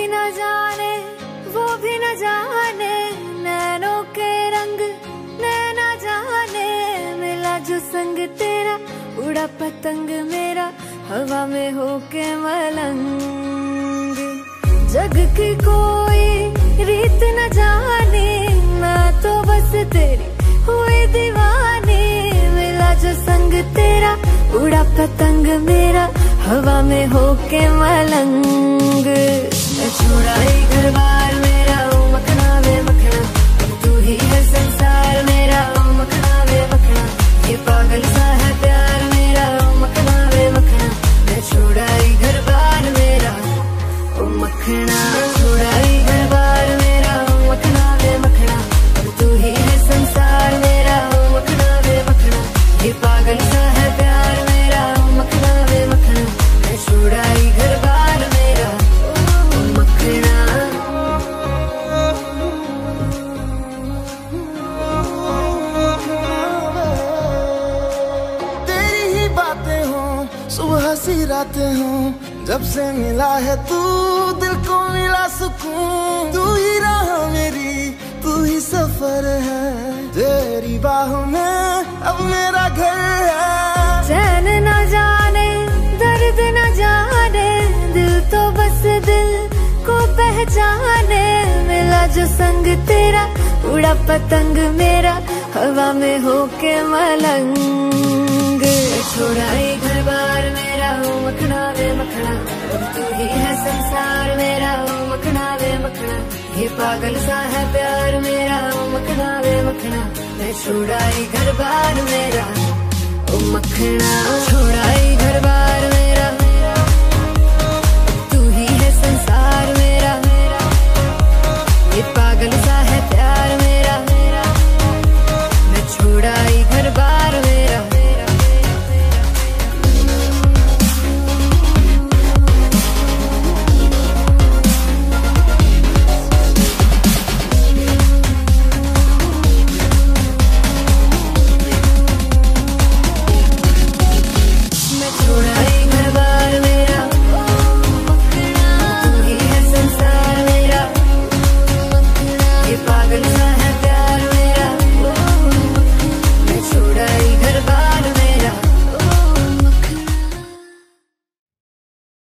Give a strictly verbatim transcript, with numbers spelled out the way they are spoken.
भी न जाने वो भी न जाने, नैनों के रंग नैना जाने, मिला जो संग तेरा उड़ा पतंग मेरा हवा में होके मलंग। जग की कोई रीत न जाने, मैं तो बस तेरी हुई दीवानी, मिला जो संग तेरा उड़ा पतंग मेरा हवा में होके मलंग। छोड़ा ही घर बार मेरा ओ मखना वे मखना, तू ही है संसार मेरा ओ मखना वे मखना, ये पागल सा है प्यार मेरा ओ मखना वे मखना। मैं छोड़ा ही घर बार मेरा ओ मखना, छोड़ा ही घर बार मेरा ओ मखना वे मखना, तू ही है संसार मेरा ओ मखना वे मखना, ये पागल सा है प्यार मेरा ओ मखना वे मखना। मैं छोड़ा ही घर बार मेरा ओ मखना। तेरी ही बातें हो सुबह सी रातें हो, जब से मिला है तू दिल को मिला सुकून। तू ही राह मेरी तू ही सफर है, तेरी बाहों में अब मेरा घर है। चैन न जाने दर्द न जाने, दिल तो बस दिल को पहचाने, मिला जो संग तेरा उड़ा पतंग मेरा हवा में होके मलंग। छोड़ा ही घर बार मेरा ओ मखना वे मखना, तू ही है संसार मेरा ओ मखना वे मखना, ये पागल सा है प्यार मेरा ओ मखना वे मखना। मैं छोड़ा ही घर बार मेरा ओ मखना, छोड़ा ही घर बार मेरा।